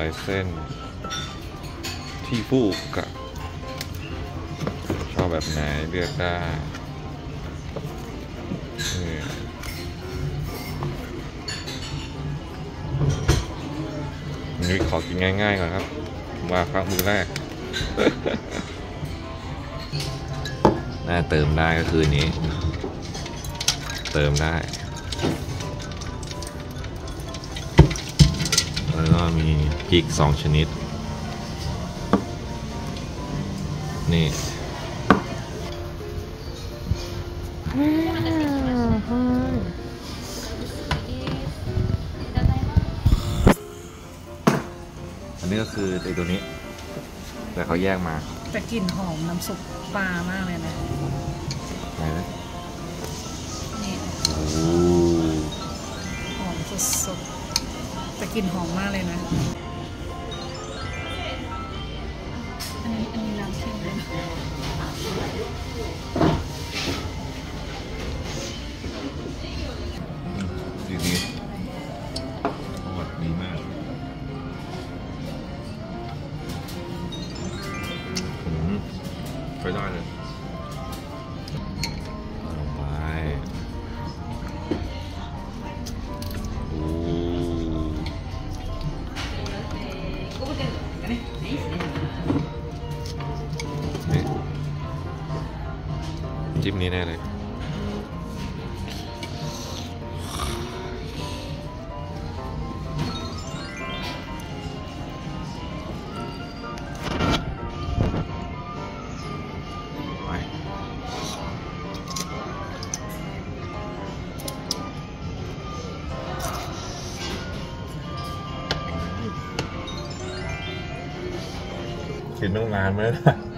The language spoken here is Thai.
ลายเส้นที่ฟูกกับชอบแบบไหนเลือกได้นี่ขอกินง่ายๆก่อนครับมาพักมือแรก น่าเติมได้ก็คือนี้เติมได้แล้วก็มีพริก2 ชนิดนี่อันนี้ก็คือไอ้ตัวนี้แต่เขาแยกมาแต่กลิ่นหอมน้ำซุปปลามากเลยนะไหนนะนี่หอมสุดๆแต่กลิ่นหอมมากเลยนะอันนี้น้ำเค็มเลยดีอร่อยดีมากไปได้เลยลงไปจิ้มนี้แน่เลยกินต้องนานไหมล่ะ